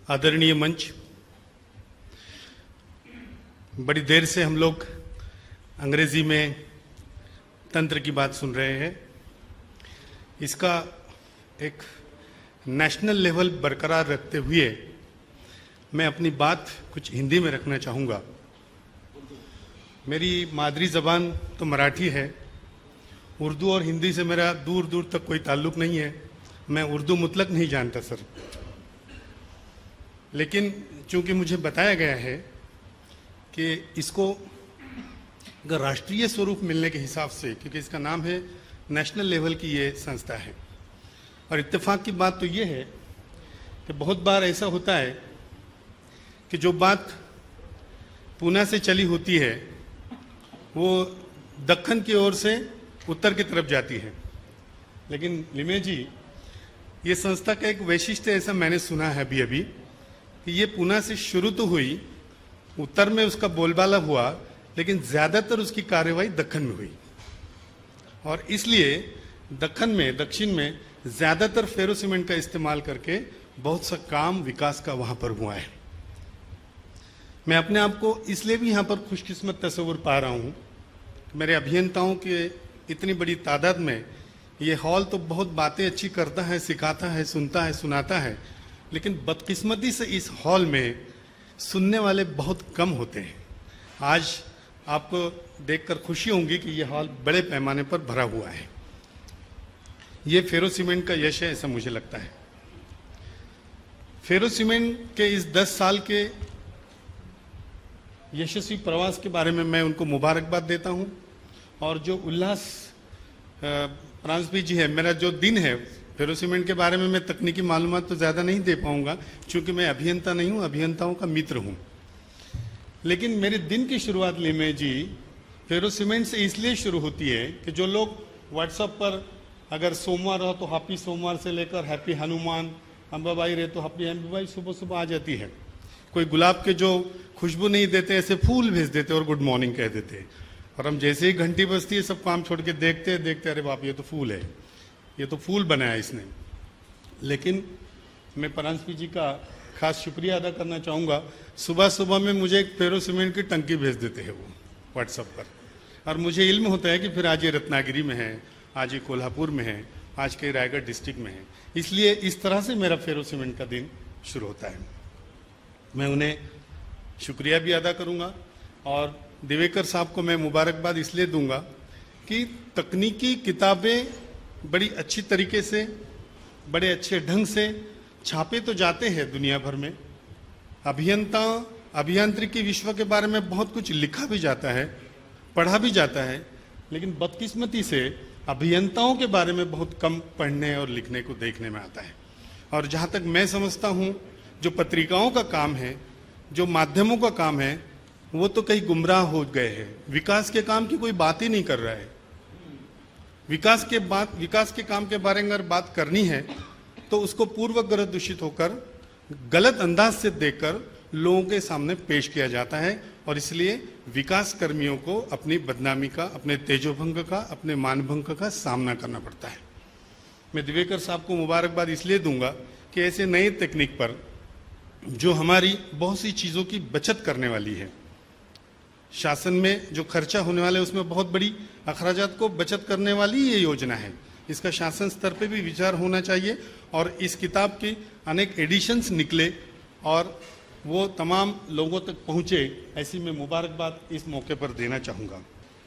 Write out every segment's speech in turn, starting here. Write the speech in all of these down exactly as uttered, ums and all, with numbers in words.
आदरणीय मंच, बड़ी देर से हम लोग अंग्रेजी में तंत्र की बात सुन रहे हैं। इसका एक नेशनल लेवल बरकरार रखते हुए मैं अपनी बात कुछ हिंदी में रखना चाहूँगा। मेरी मादरी ज़बान तो मराठी है, उर्दू और हिंदी से मेरा दूर दूर तक कोई ताल्लुक़ नहीं है। मैं उर्दू मुतलक नहीं जानता सर, लेकिन चूंकि मुझे बताया गया है कि इसको अगर राष्ट्रीय स्वरूप मिलने के हिसाब से, क्योंकि इसका नाम है नेशनल लेवल की ये संस्था है, और इत्तेफाक की बात तो ये है कि बहुत बार ऐसा होता है कि जो बात पूना से चली होती है वो दक्कन की ओर से उत्तर की तरफ जाती है। लेकिन लिमे जी, ये संस्था का एक वैशिष्ट्य ऐसा मैंने सुना है अभी अभी कि ये पूना से शुरू तो हुई, उत्तर में उसका बोलबाला हुआ, लेकिन ज़्यादातर उसकी कार्यवाही दक्कन में हुई, और इसलिए दक्कन में, दक्षिण में ज़्यादातर फेरोसीमेंट का इस्तेमाल करके बहुत सा काम विकास का वहाँ पर हुआ है। मैं अपने आप को इसलिए भी यहाँ पर खुशकिस्मत तस्वुर पा रहा हूँ कि मेरे अभियंताओं के इतनी बड़ी तादाद में ये हॉल तो बहुत बातें अच्छी करता है, सिखाता है, सुनता है, सुनाता है, लेकिन बदकिस्मती से इस हॉल में सुनने वाले बहुत कम होते हैं। आज आपको देखकर खुशी होगी कि ये हॉल बड़े पैमाने पर भरा हुआ है। ये फेरोसीमेंट का यश है, ऐसा मुझे लगता है। फेरोसीमेंट के इस दस साल के यशस्वी प्रवास के बारे में मैं उनको मुबारकबाद देता हूँ। और जो उल्लास फ्रांसबी जी है, मेरा जो दिन है फेरोसीमेंट के बारे में मैं तकनीकी मालूमात तो ज़्यादा नहीं दे पाऊंगा क्योंकि मैं अभियंता नहीं हूँ, अभियंताओं का मित्र हूँ। लेकिन मेरे दिन की शुरुआत लिमे जी फेरोसीमेंट से इसलिए शुरू होती है कि जो लोग व्हाट्सएप पर अगर सोमवार हो तो हैप्पी सोमवार से लेकर हैप्पी हनुमान, अम्बाबाई रहे तो हैप्पी अम्बाबाई सुबह सुबह आ जाती है। कोई गुलाब के जो खुशबू नहीं देते ऐसे फूल भेज देते और गुड मॉर्निंग कह देते, और हम जैसे ही घंटी बजती है सब काम छोड़ के देखते देखते अरे बाप, ये तो फूल है, ये तो फूल बनाया इसने। लेकिन मैं परांजपी जी का खास शुक्रिया अदा करना चाहूँगा, सुबह सुबह में मुझे एक फेरोसीमेंट की टंकी भेज देते हैं वो व्हाट्सएप पर, और मुझे इल्म होता है कि फिर आज ये रत्नागिरी में है, आज ये कोल्हापुर में है, आज के रायगढ़ डिस्ट्रिक्ट में है। इसलिए इस तरह से मेरा फेरोसीमेंट का दिन शुरू होता है। मैं उन्हें शुक्रिया भी अदा करूँगा, और दिवेकर साहब को मैं मुबारकबाद इसलिए दूंगा कि तकनीकी किताबें बड़ी अच्छी तरीके से, बड़े अच्छे ढंग से छापे तो जाते हैं दुनिया भर में। अभियंता अभियांत्रिकी विश्व के बारे में बहुत कुछ लिखा भी जाता है, पढ़ा भी जाता है, लेकिन बदकिस्मती से अभियंताओं के बारे में बहुत कम पढ़ने और लिखने को देखने में आता है। और जहाँ तक मैं समझता हूँ, जो पत्रिकाओं का काम है, जो माध्यमों का काम है, वो तो कहीं गुमराह हो गए हैं। विकास के काम की कोई बात ही नहीं कर रहा है। विकास के बात विकास के काम के बारे में अगर बात करनी है तो उसको पूर्वग्रह दूषित होकर, गलत अंदाज से देखकर लोगों के सामने पेश किया जाता है, और इसलिए विकास कर्मियों को अपनी बदनामी का, अपने तेजोभंग का, अपने मानभंग का सामना करना पड़ता है। मैं दिवेकर साहब को मुबारकबाद इसलिए दूंगा कि ऐसे नए तकनीक पर जो हमारी बहुत सी चीज़ों की बचत करने वाली है, शासन में जो खर्चा होने वाला है उसमें बहुत बड़ी अखराजात को बचत करने वाली ये योजना है। इसका शासन स्तर पे भी विचार होना चाहिए, और इस किताब की अनेक एडिशंस निकले और वो तमाम लोगों तक पहुँचे, ऐसी मैं मुबारकबाद इस मौके पर देना चाहूँगा।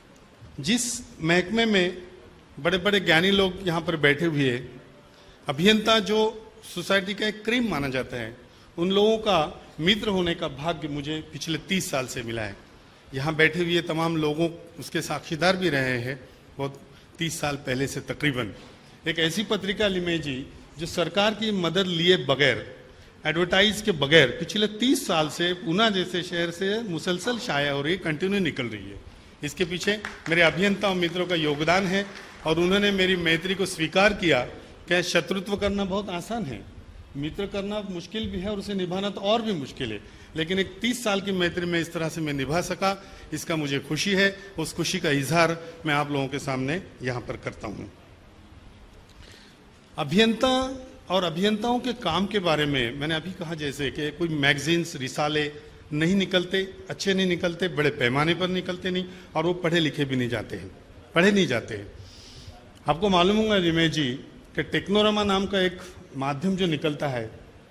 जिस महकमे में बड़े बड़े ज्ञानी लोग यहाँ पर बैठे हुए हैं, अभियंता जो सोसाइटी का एक क्रीम माना जाता है, उन लोगों का मित्र होने का भाग्य मुझे पिछले तीस साल से मिला है। यहाँ बैठे हुए तमाम लोगों उसके साक्षीदार भी रहे हैं, बहुत तीस साल पहले से तकरीबन। एक ऐसी पत्रिका लिमे जी जो सरकार की मदद लिए बगैर, एडवर्टाइज के बगैर पिछले तीस साल से पूना जैसे शहर से मुसलसल शाया हो रही है, कंटिन्यू निकल रही है। इसके पीछे मेरे अभियंता और मित्रों का योगदान है, और उन्होंने मेरी मैत्री को स्वीकार किया। क्या शत्रुत्व करना बहुत आसान है, मित्र करना मुश्किल भी है, और उसे निभाना तो और भी मुश्किल है, लेकिन एक तीस साल की मैत्री में इस तरह से मैं निभा सका, इसका मुझे खुशी है। उस खुशी का इजहार मैं आप लोगों के सामने यहाँ पर करता हूँ। अभियंता और अभियंताओं के काम के बारे में मैंने अभी कहा जैसे कि कोई मैगजीन्स रिसाले नहीं निकलते, अच्छे नहीं निकलते, बड़े पैमाने पर निकलते नहीं, और वो पढ़े लिखे भी नहीं जाते हैं, पढ़े नहीं जाते हैं। आपको मालूम होगा रिमे जी कि टेक्नोरमा नाम का एक माध्यम जो निकलता है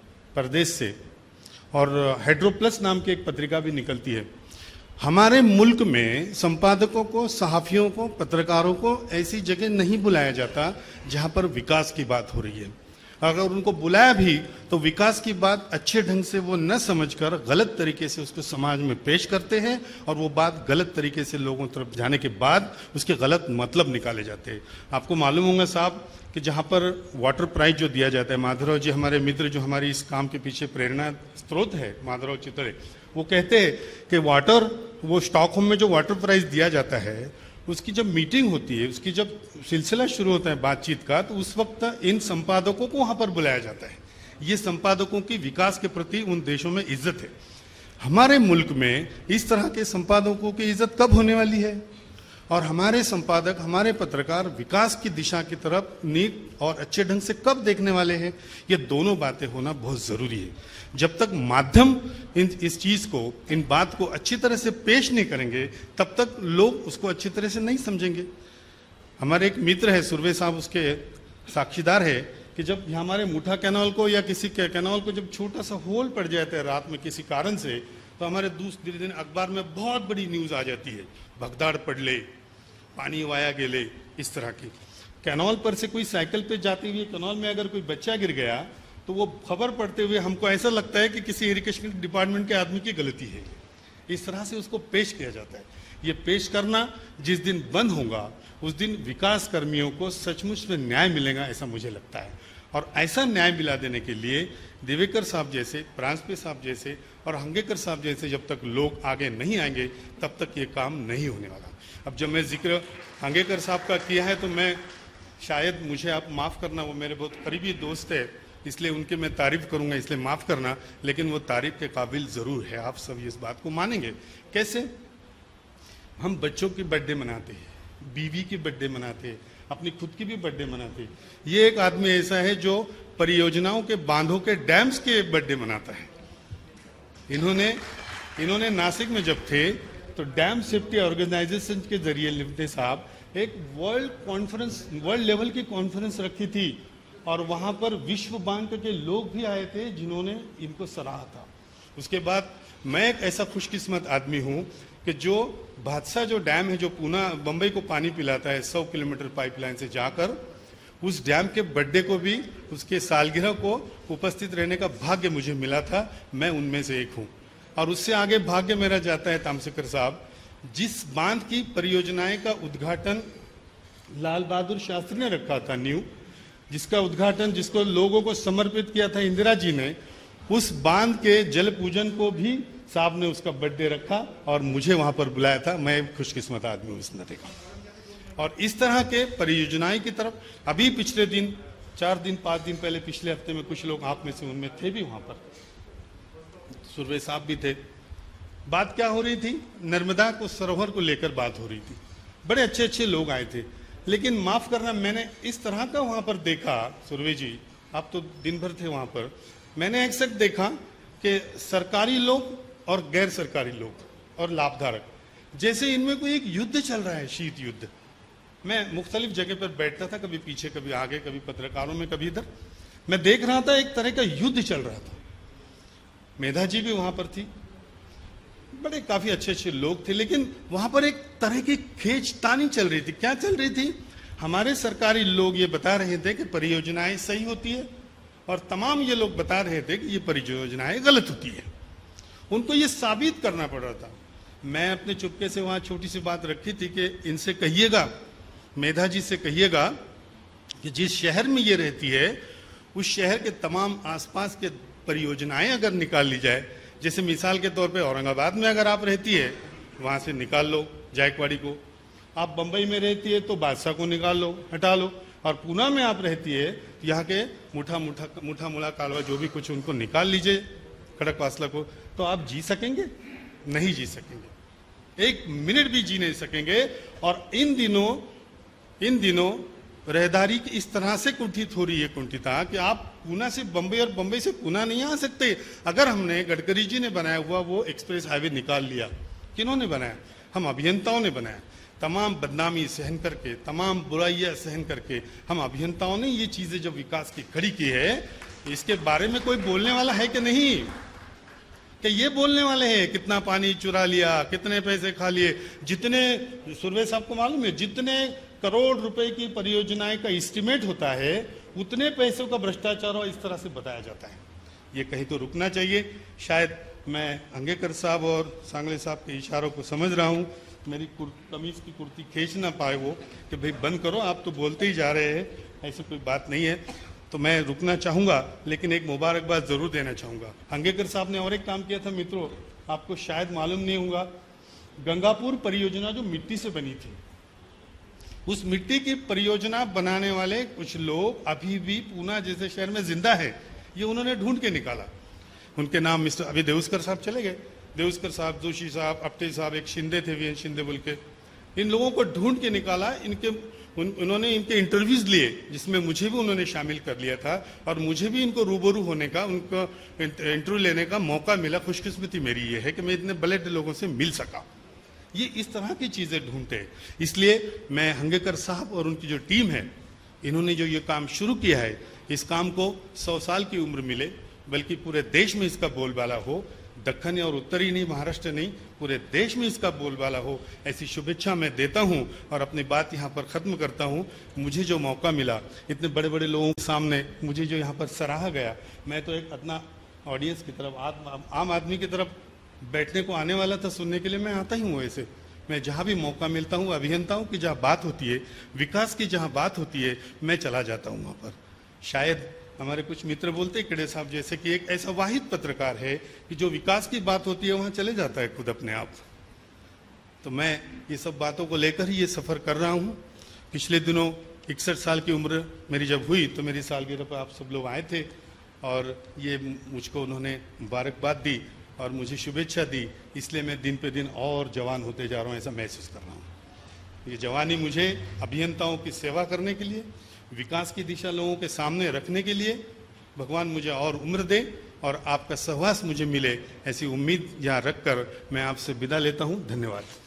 परदेश से, और हाइड्रोप्लस नाम की एक पत्रिका भी निकलती है। हमारे मुल्क में संपादकों को, सहाफियों को, पत्रकारों को ऐसी जगह नहीं बुलाया जाता जहां पर विकास की बात हो रही है। अगर उनको बुलाया भी तो विकास की बात अच्छे ढंग से वो न समझकर गलत तरीके से उसको समाज में पेश करते हैं, और वो बात गलत तरीके से लोगों तरफ जाने के बाद उसके गलत मतलब निकाले जाते हैं। आपको मालूम होगा साहब कि जहाँ पर वाटर प्राइज जो दिया जाता है, माधवराव जी हमारे मित्र जो हमारी इस काम के पीछे प्रेरणा स्रोत है, माधवराव चितड़े, वो कहते हैं कि वाटर, वो स्टॉकहोम में जो वाटर प्राइज दिया जाता है, उसकी जब मीटिंग होती है, उसकी जब सिलसिला शुरू होता है बातचीत का, तो उस वक्त इन संपादकों को वहाँ पर बुलाया जाता है। ये संपादकों की विकास के प्रति उन देशों में इज्जत है। हमारे मुल्क में इस तरह के संपादकों की इज्जत कब होने वाली है? और हमारे संपादक, हमारे पत्रकार विकास की दिशा की तरफ नीट और अच्छे ढंग से कब देखने वाले हैं? ये दोनों बातें होना बहुत ज़रूरी है। जब तक माध्यम इन इस चीज़ को, इन बात को अच्छी तरह से पेश नहीं करेंगे, तब तक लोग उसको अच्छी तरह से नहीं समझेंगे। हमारे एक मित्र है सुरवे साहब, उसके साक्षीदार है कि जब हमारे मुठा कैनाल को या किसी कैनाल को जब छोटा सा होल पड़ जाता है रात में किसी कारण से, तो हमारे दूसरे दिन अखबार में बहुत बड़ी न्यूज़ आ जाती है, भगदाड़ पड़ले, पानी वाया गेले, इस तरह की। कैनाल पर से कोई साइकिल पे जाते हुए कैनाल में अगर कोई बच्चा गिर गया तो वो खबर पढ़ते हुए हमको ऐसा लगता है कि किसी इरिगेशन डिपार्टमेंट के आदमी की गलती है। इस तरह से उसको पेश किया जाता है। ये पेश करना जिस दिन बंद होगा उस दिन विकास कर्मियों को सचमुच में न्याय मिलेगा, ऐसा मुझे लगता है। और ऐसा न्याय मिला देने के लिए देवेकर साहब जैसे, प्रांसपे साहब जैसे और हंगेकर साहब जैसे जब तक लोग आगे नहीं आएंगे तब तक ये काम नहीं होने वाला। अब जब मैं जिक्र हंगेकर साहब का किया है तो मैं शायद, मुझे आप माफ़ करना, वो मेरे बहुत करीबी दोस्त है, इसलिए उनके मैं तारीफ़ करूंगा, इसलिए माफ़ करना, लेकिन वो तारीफ़ के काबिल ज़रूर है। आप सब इस बात को मानेंगे। कैसे? हम बच्चों की बर्थडे मनाते हैं, बीवी की बर्थडे मनाते हैं, अपनी खुद की भी बर्थडे मनाते हैं। ये एक आदमी ऐसा है जो परियोजनाओं के, बांधों के, डैम्स के बर्थडे मनाता है। इन्होंने इन्होंने नासिक में जब थे तो डैम सेफ्टी ऑर्गेनाइजेशन के जरिए लिमटे साहब एक वर्ल्ड कॉन्फ्रेंस, वर्ल्ड लेवल की कॉन्फ्रेंस रखी थी, और वहाँ पर विश्व बैंक के लोग भी आए थे जिन्होंने इनको सराहा था। उसके बाद मैं एक ऐसा खुशकिस्मत आदमी हूँ कि जो भादसा जो डैम है, जो पूना बम्बई को पानी पिलाता है सौ किलोमीटर पाइपलाइन से जाकर, उस डैम के बर्थडे को भी, उसके सालगिरह को उपस्थित रहने का भाग्य मुझे मिला था। मैं उनमें से एक हूँ। और उससे आगे भाग्य मेरा जाता है तामसेकर साहब, जिस बांध की परियोजनाएं का उद्घाटन लाल बहादुर शास्त्री ने रखा था, न्यू, जिसका उद्घाटन, जिसको लोगों को समर्पित किया था इंदिरा जी ने, उस बांध के जल पूजन को भी साहब ने उसका बर्थडे रखा और मुझे वहां पर बुलाया था। मैं खुशकिस्मत आदमी हूँ इस नाते का। और इस तरह के परियोजनाएं की तरफ अभी पिछले दिन, चार दिन पांच दिन पहले, पिछले हफ्ते में कुछ लोग आप में से उनमें थे भी, वहां पर सुरवे साहब भी थे। बात क्या हो रही थी? नर्मदा को, सरोवर को लेकर बात हो रही थी। बड़े अच्छे अच्छे लोग आए थे, लेकिन माफ करना, मैंने इस तरह का वहां पर देखा, सुरवे जी आप तो दिन भर थे वहां पर, मैंने एक साथ देखा कि सरकारी लोग और गैर सरकारी लोग और लाभधारक, जैसे इनमें कोई एक युद्ध चल रहा है, शीत युद्ध। मैं मुख्तलिफ जगह पर बैठता था, कभी पीछे, कभी आगे, कभी पत्रकारों में, कभी इधर। मैं देख रहा था एक तरह का युद्ध चल रहा था। मेधा जी भी वहां पर थी, बड़े काफी अच्छे अच्छे लोग थे, लेकिन वहां पर एक तरह की खींचतानी चल रही थी। क्या चल रही थी? हमारे सरकारी लोग ये बता रहे थे कि परियोजनाएं सही होती है, और तमाम ये लोग बता रहे थे कि ये परियोजनाएं गलत होती है। उनको ये साबित करना पड़ रहा था। मैं अपने चुपके से वहां छोटी सी बात रखी थी कि इनसे कहिएगा, मेधा जी से कहिएगा कि जिस शहर में ये रहती है उस शहर के तमाम आसपास के परियोजनाएं अगर निकाल ली जाए, जैसे मिसाल के तौर पे औरंगाबाद में अगर आप रहती है वहां से निकाल लो जायकवाड़ी को, आप बंबई में रहती है तो बादशाह को निकाल लो, हटा लो, और पूना में आप रहती है तो यहाँ के मुठा मुठा मुठा मुला कालवा जो भी कुछ, उनको निकाल लीजिए, खड़कवासला को, तो आप जी सकेंगे? नहीं जी सकेंगे, एक मिनट भी जी नहीं सकेंगे। और इन दिनों इन दिनों रहदारी की इस तरह से कुंठित हो रही है कुंठिता कि आप पूना से बम्बई और बम्बई से पूना नहीं आ सकते। अगर हमने, गडकरी जी ने बनाया हुआ वो एक्सप्रेस हाईवे निकाल लिया, किन्होंने बनाया? हम अभियंताओं ने बनाया। तमाम बदनामी सहन करके, तमाम बुराइयां सहन करके हम अभियंताओं ने ये चीजें जो विकास की खड़ी की है, इसके बारे में कोई बोलने वाला है कि नहीं? कि ये बोलने वाले हैं कितना पानी चुरा लिया, कितने पैसे खा लिए? जितने, सुरवे साहब को मालूम है, जितने करोड़ रुपए की परियोजनाएं का एस्टिमेट होता है, उतने पैसों का भ्रष्टाचार और इस तरह से बताया जाता है। ये कहीं तो रुकना चाहिए। शायद मैं अंगेकर साहब और सांगले साहब के इशारों को समझ रहा हूँ, मेरी कमीज की कुर्ती खींच ना पाए वो कि भाई बंद करो, आप तो बोलते ही जा रहे हैं, ऐसी कोई बात नहीं है। तो मैं रुकना चाहूँगा, लेकिन एक मुबारकबाद जरूर देना चाहूँगा। अंगेकर साहब ने और एक काम किया था मित्रों, आपको शायद मालूम नहीं होगा, गंगापुर परियोजना जो मिट्टी से बनी थी, उस मिट्टी की परियोजना बनाने वाले कुछ लोग अभी भी पूना जैसे शहर में जिंदा है। ये उन्होंने ढूंढ के निकाला। उनके नाम मिस्टर, अभी देवस्कर साहब चले गए, देवस्कर साहब, जोशी साहब, अपटे साहब, एक शिंदे थे, वी शिंदे बोल के, इन लोगों को ढूंढ के निकाला। इनके उन, उन्होंने इनके इंटरव्यूज लिए, जिसमें मुझे भी उन्होंने शामिल कर लिया था और मुझे भी इनको रूबरू होने का, उनको इंटरव्यू लेने का मौका मिला। खुशकिस्मती मेरी ये है कि मैं इतने बड़े लोगों से मिल सका। ये इस तरह की चीजें ढूंढते हैं। इसलिए मैं अंगेकर साहब और उनकी जो टीम है, इन्होंने जो ये काम शुरू किया है, इस काम को सौ साल की उम्र मिले, बल्कि पूरे देश में इसका बोलबाला हो, दक्खन और उत्तरी नहीं, महाराष्ट्र नहीं, पूरे देश में इसका बोलबाला हो, ऐसी शुभेच्छा मैं देता हूं और अपनी बात यहां पर खत्म करता हूं। मुझे जो मौका मिला, इतने बड़े बड़े लोगों के सामने मुझे जो यहां पर सराहा गया, मैं तो एक अपना ऑडियंस की तरफ, आम आदमी की तरफ बैठने को आने वाला था, सुनने के लिए मैं आता ही हूँ। ऐसे मैं जहाँ भी मौका मिलता हूँ, अभियंताओं की जहाँ बात होती है, विकास की जहाँ बात होती है, मैं चला जाता हूँ वहाँ पर। शायद हमारे कुछ मित्र बोलते हैं, किड़े साहब जैसे, कि एक ऐसा वाहिद पत्रकार है कि जो विकास की बात होती है वहाँ चले जाता है खुद अपने आप। तो मैं ये सब बातों को लेकर ही ये सफ़र कर रहा हूँ। पिछले दिनों इकसठ साल की उम्र मेरी जब हुई तो मेरी सालगिरह पर आप सब लोग आए थे और ये मुझको उन्होंने मुबारकबाद दी और मुझे शुभेच्छा दी। इसलिए मैं दिन पे दिन और जवान होते जा रहा हूँ, ऐसा महसूस कर रहा हूँ। ये जवानी मुझे अभियंताओं की सेवा करने के लिए, विकास की दिशा लोगों के सामने रखने के लिए भगवान मुझे और उम्र दे और आपका सहवास मुझे मिले, ऐसी उम्मीद यहाँ रखकर मैं आपसे विदा लेता हूँ। धन्यवाद।